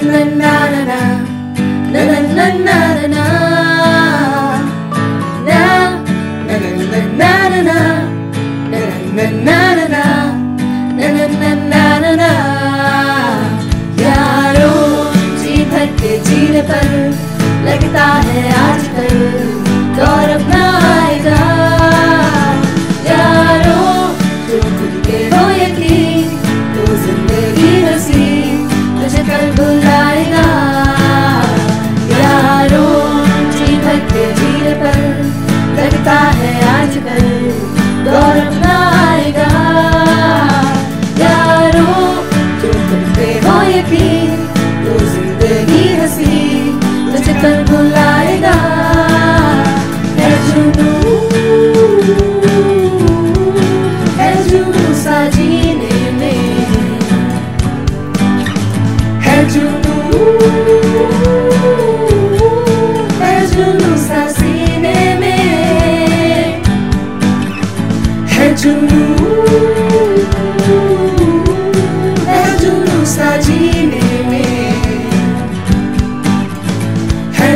लगता है आजकल दौर अपना आएगा यारों, जो खुद पे हो यकीन तो जिंदगी हंसी तुझे कल बुलाएगा यारों, जी भर के जीने पर लगता है आजकल दौर अपना आएगा यारों, जो खुद पे हो यकीन तो जिंदगी हंसी तुझे कल बुलाएगा। है जुनून सा जीने में, है जुनून सा सीने में, है जुनून सा जीने में, है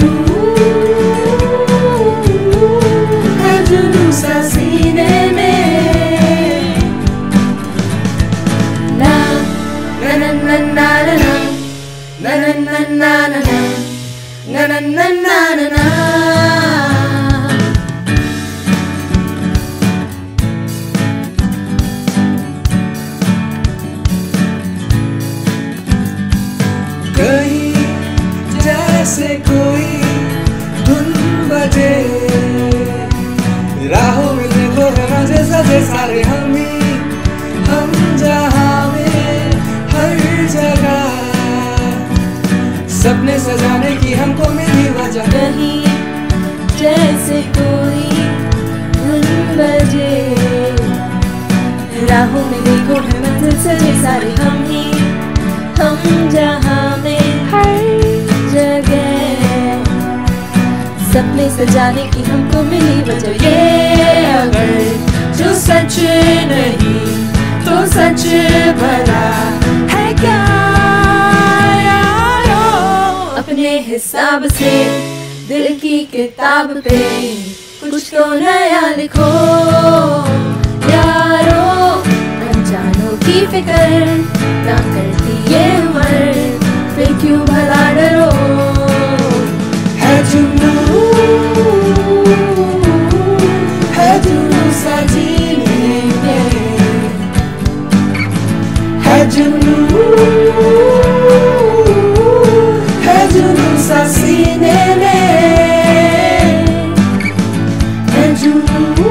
जुनून सा सीने में। ना ना ना ना ना ना ना ना ना ना ना ना ना ना ना। कहीं जैसे कोई धुन बजे, राहों में देखो है मजे सजे सारे हम जहाँ में हर जगह, सपने सजाने की हमको मिली वजह। कहीं जैसे कोई धुन बजे, राहों में देखो है मंजिल सजे सारे हम जहाँ में हर जगह, सपने सजाने की हमको मिली वजह। ये अगर जो सच नहीं तो सच भला है क्या यारों, अपने हिसाब से दिल की किताब पे कुछ तो नया लिखो यारों, अनजानों की फिक्र ना करती ये उम्र, फिर क्यों भला डरो। है जुनून सा जीने में, है जुनून सा सीने में, है जुनून।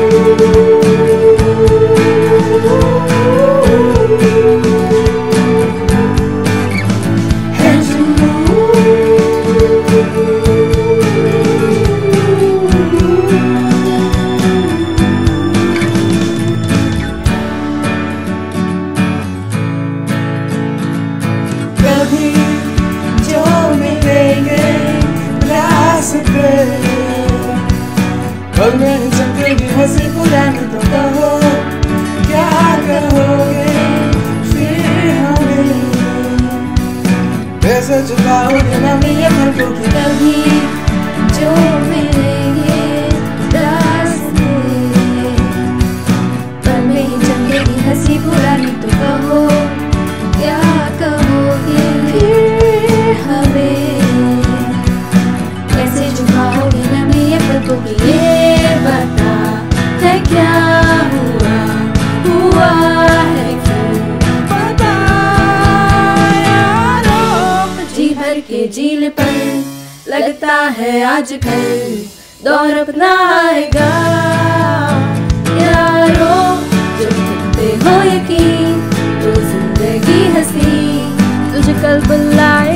और मेरी चमकेगी हंसी पुरानी तो कहो क्या कहोगे फिर हमें, कैसे चुकाओगे ना मेरे मन को। कभी जो मिलेंगे रास्ते पर मेरी चमकेगी हंसी पुरानी तो कहो क्या कहोगे फिर हमें, कैसे चुकाओगे ना मेरे पलकों की। ये बता है क्या हुआ है क्यों पता यारों, जी भर के जीने पर लगता है आजकल दौर अपना आएगा यारों, जो तुम पे हो यकीन तो जिंदगी हंसी तुझे कल बुलाए।